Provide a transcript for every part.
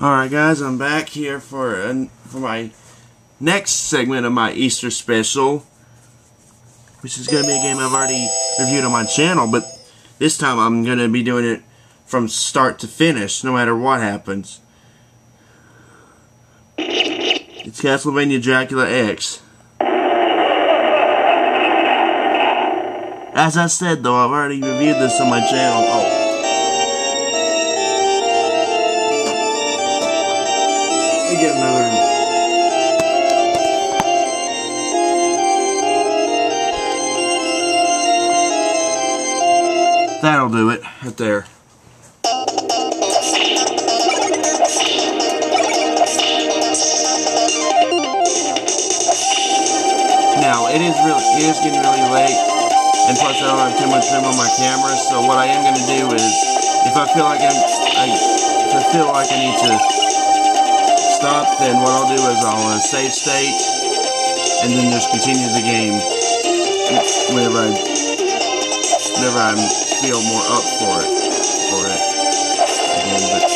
Alright guys, I'm back here for my next segment of my Easter special, which is going to be a game I've already reviewed on my channel, but this time I'm going to be doing it from start to finish, no matter what happens. It's Castlevania Dracula X. As I said though, I've already reviewed this on my channel. Let me get another. That'll do it, right there. Now, it is getting really late, and plus I don't have too much room on my camera, so what I am going to do is, if I feel like I need to stop, then what I'll do is I'll save state, and then just continue the game whenever I feel more up for it. Again, but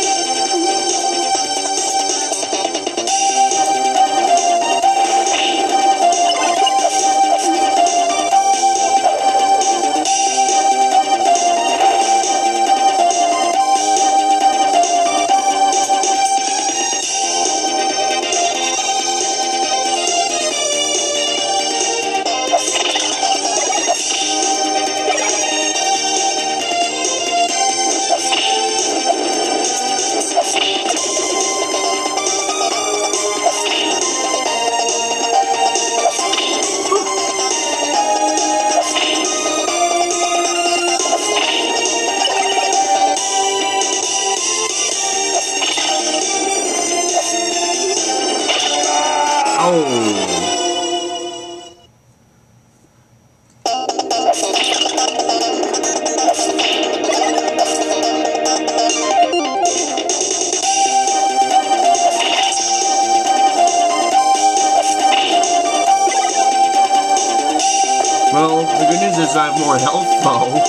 well, the good news is I have more health though.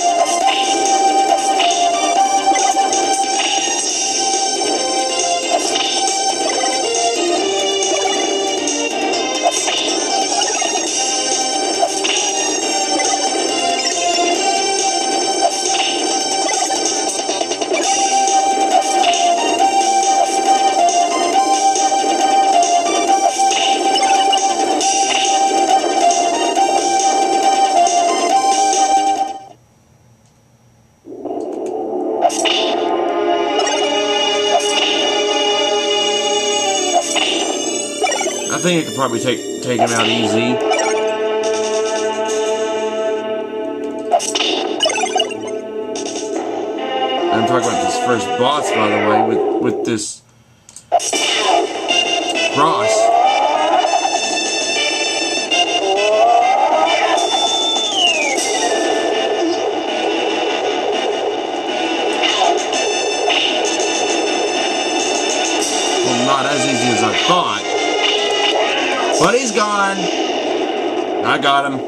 I think I could probably take him out easy. I'm talking about this first boss, by the way, with this cross. Well, not as easy as I thought. But he's gone. I got him.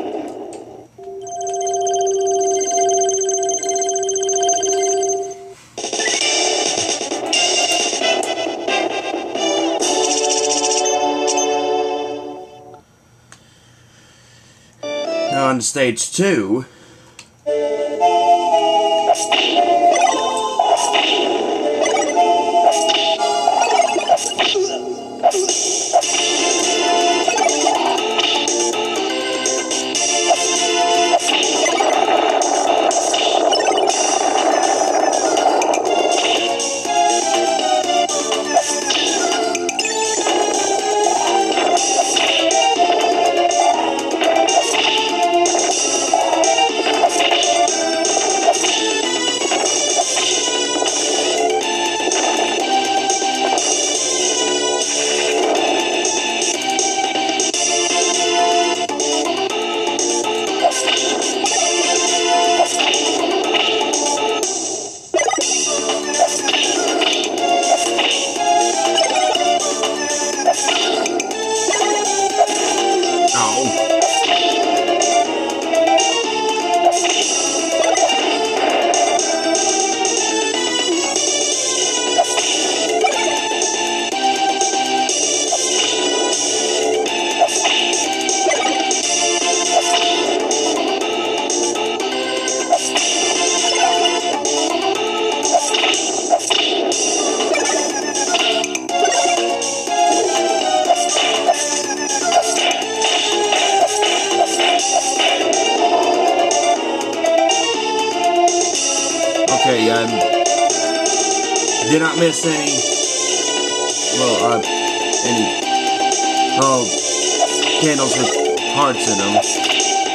Now on to stage 2. Did not miss any, well, any, candles with hearts in them.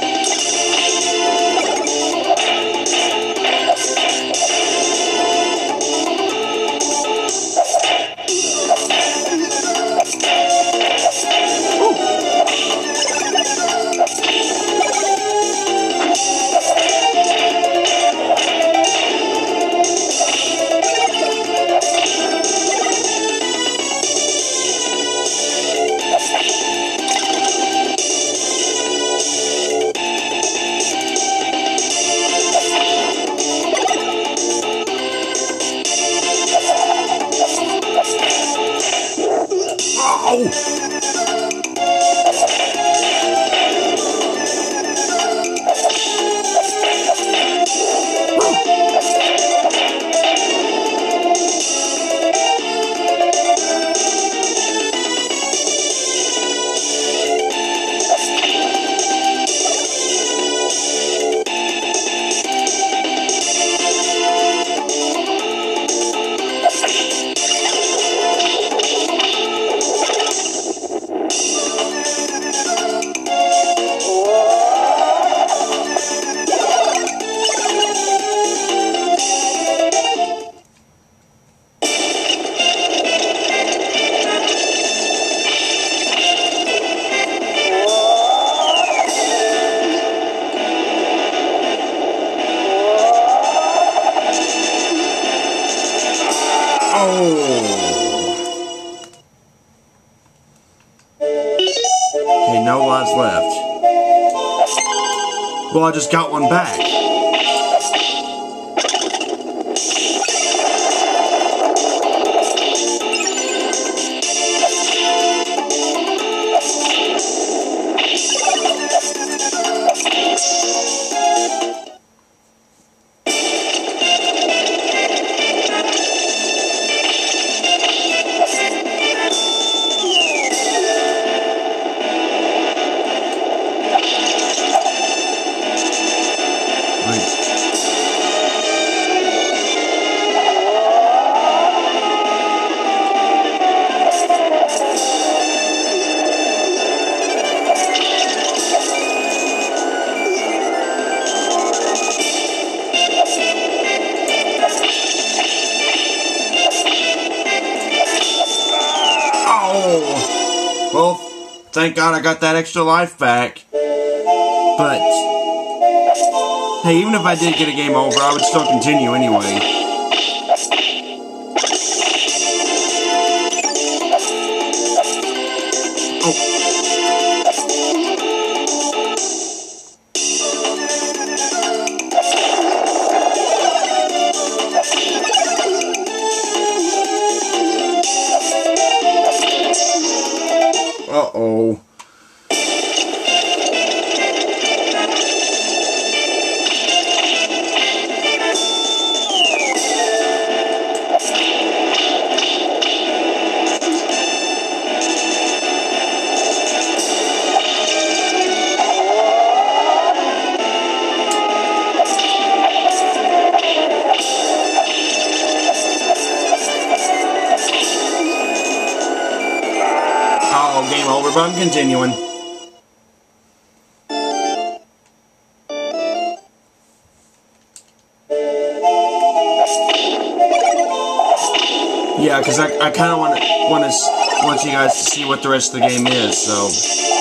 Okay, no lives left. Well, I just got one back. Well, thank God I got that extra life back. But, hey, even if I did get a game over, I would still continue anyway. Oh. Uh-oh. Oh, game over, but I'm continuing. Yeah, because I kind of want you guys to see what the rest of the game is, so.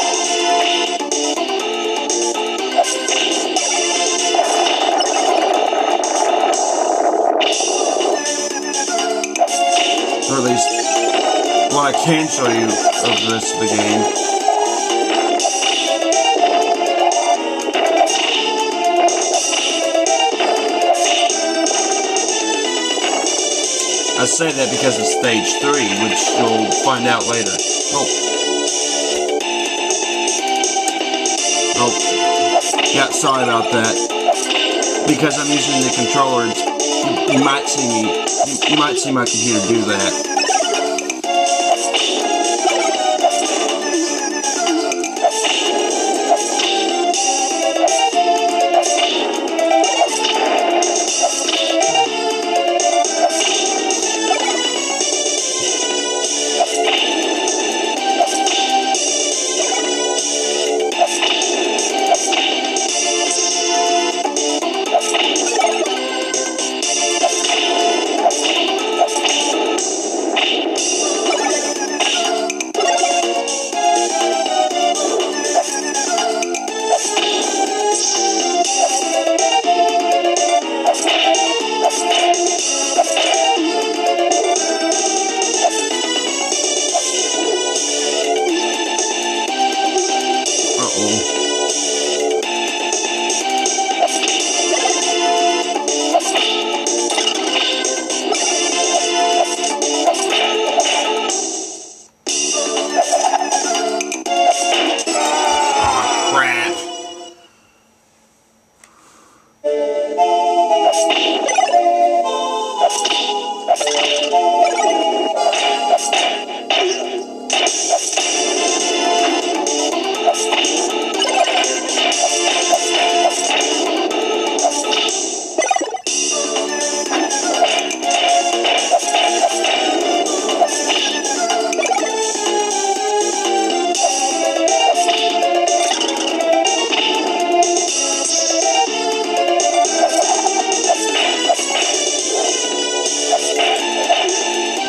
Or at least, what I can show you of the rest of the game. I say that because of stage 3, which you'll find out later. Oh. Yeah, sorry about that. Because I'm using the controller, you might see my computer do that.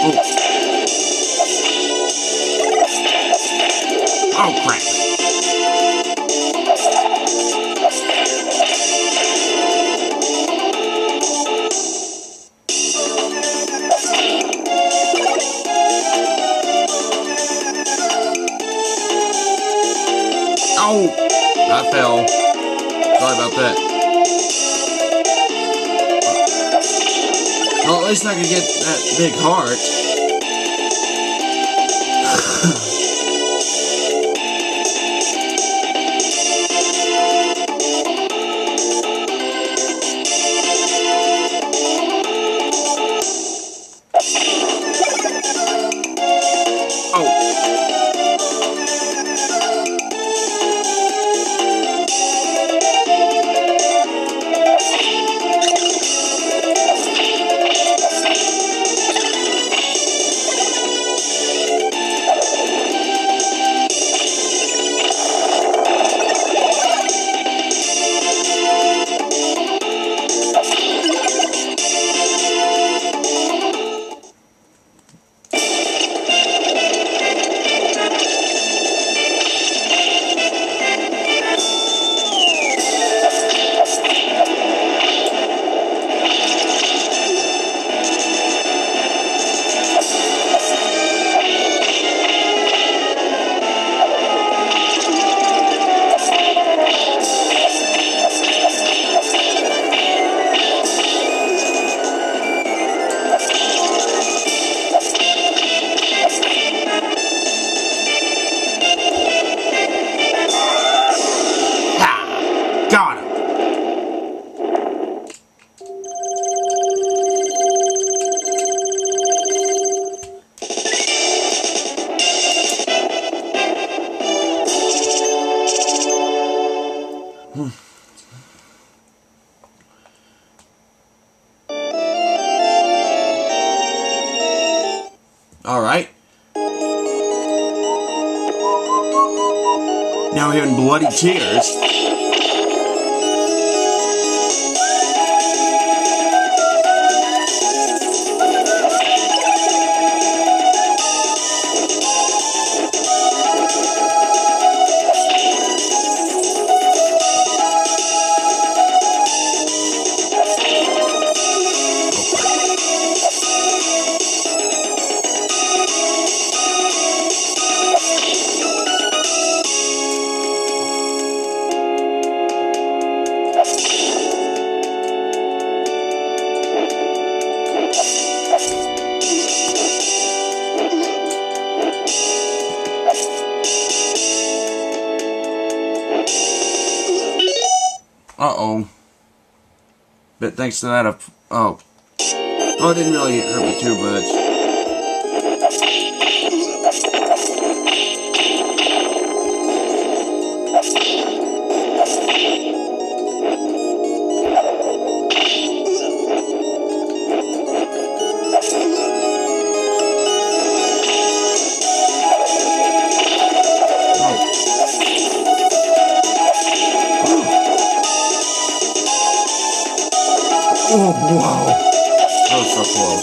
Oh, crap. Oh, I fell. Sorry about that. Well, at least I could get that big heart. Got him. All right. Now we're having bloody tears. Uh-oh. But thanks to that, oh, it didn't really hurt me too much. Oh, wow. That was so close.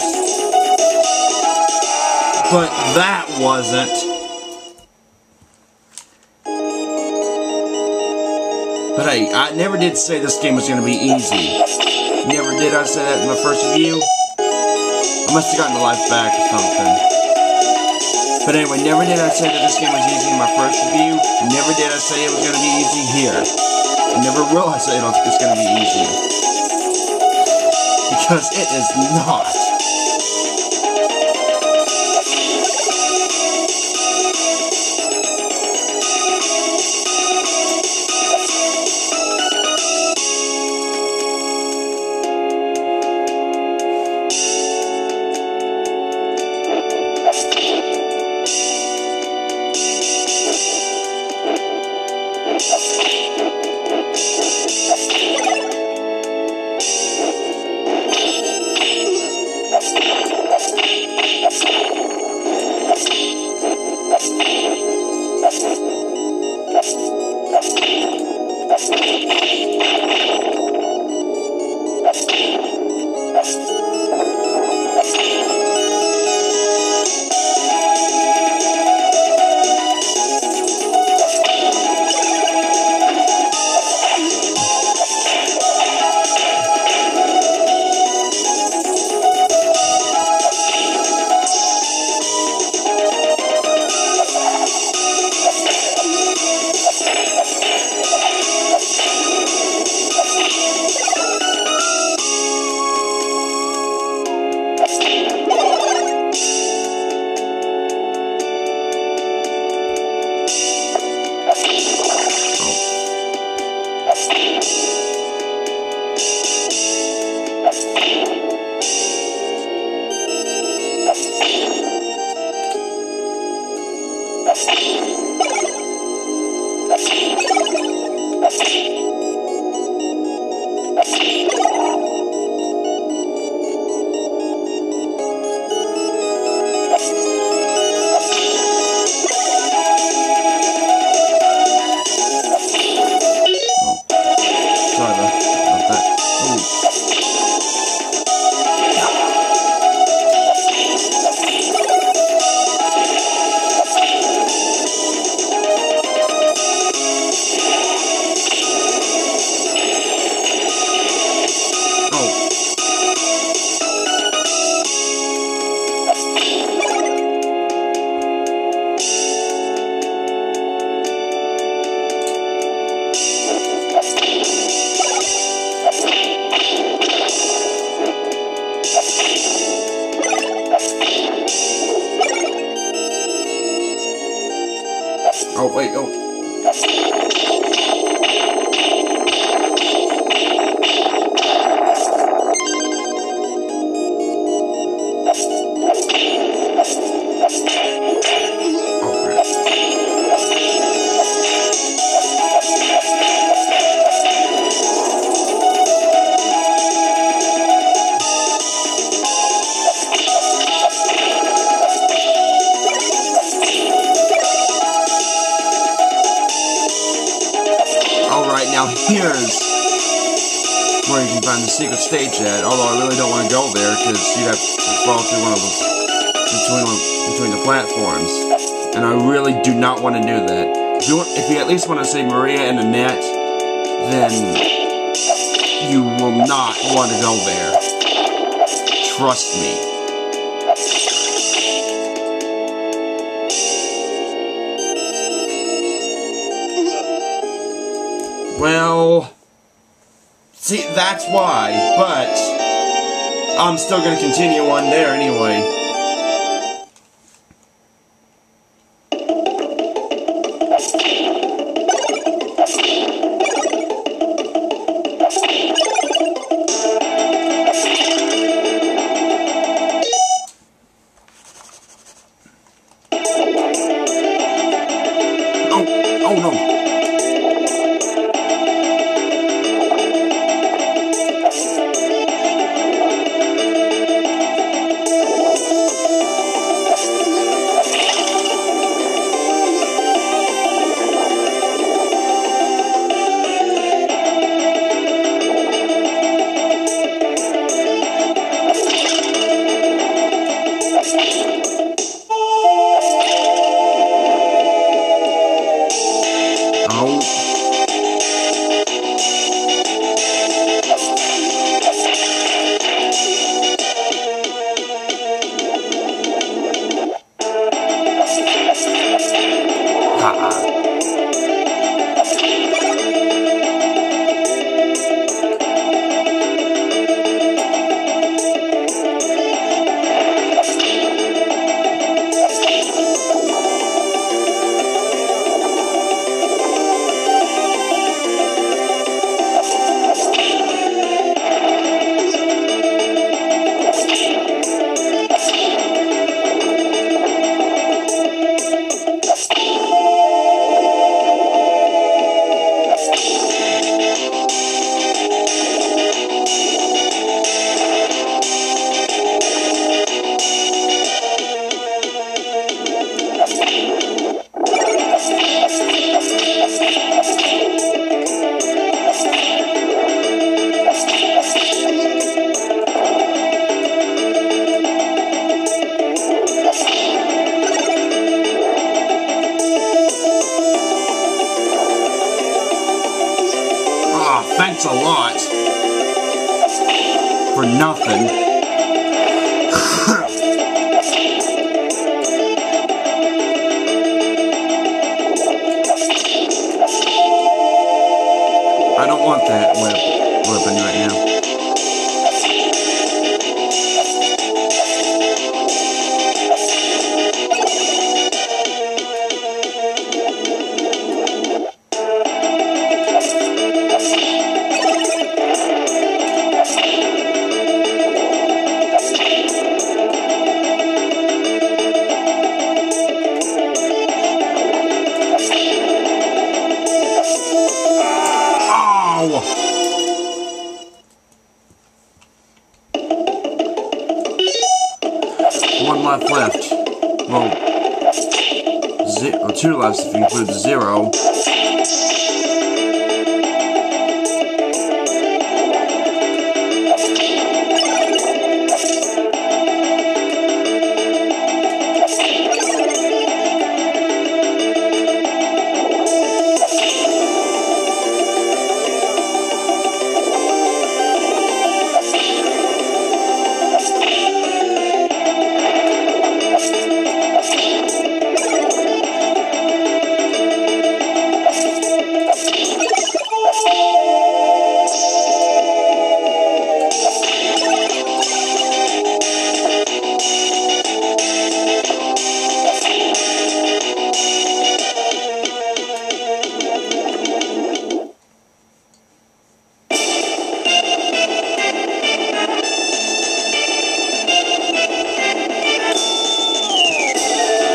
But that wasn't. But hey, I never did say this game was going to be easy. Never did I say that in my first review. I must have gotten the life back or something. But anyway, never did I say that this game was easy in my first review. Never did I say it was going to be easy here. I never will I say it's going to be easy. Because it is not. Oh, wait, oh. Alright, now here's where you can find the secret stage at, although I really don't want to go there, because you'd have to fall through one of the, between the platforms, and I really do not want to do that. If you at least want to see Maria and Annette, then you will not want to go there. Trust me. Well, see, that's why, but I'm still going to continue on there anyway. Oh no. Thanks a lot for nothing. I don't want that weapon right now. One life left. Well, two lives if you include the 0.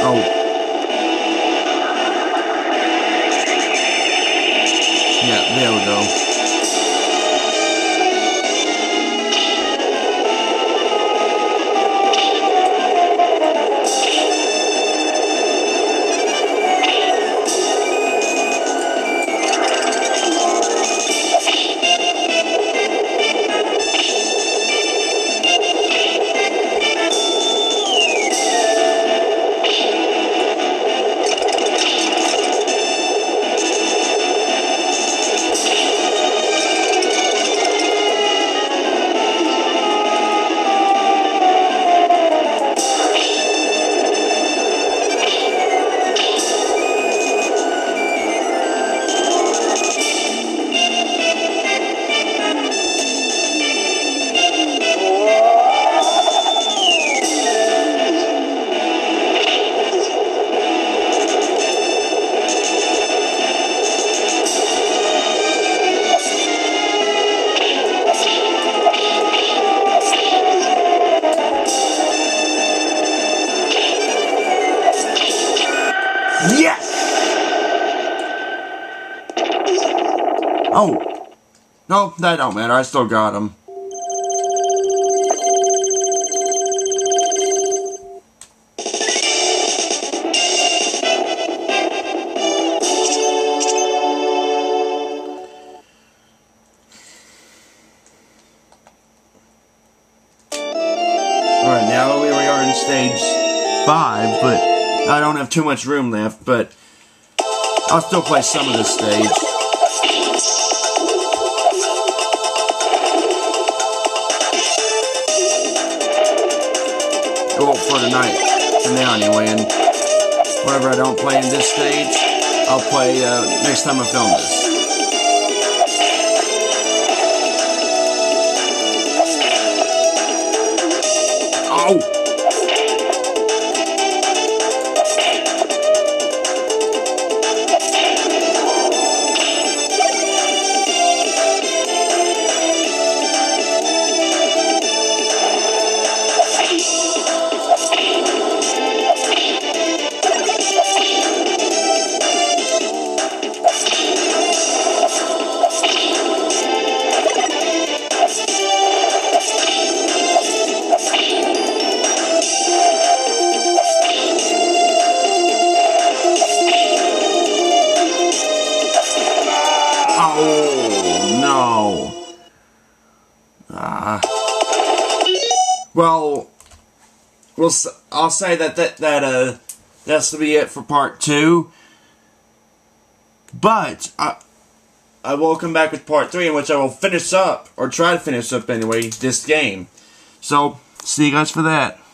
Oh. Yeah, there we go. Yes! Oh. No, that don't matter. I still got him. Alright, now we are in stage 5, but I don't have too much room left, but I'll still play some of this stage. Well, for tonight, for now anyway, and whatever I don't play in this stage, I'll play next time I film this. Oh! Oh, no. Well, I'll say that's to be it for part 2. But I will come back with part 3, in which I will finish up, or try to finish up anyway, this game. So, see you guys for that.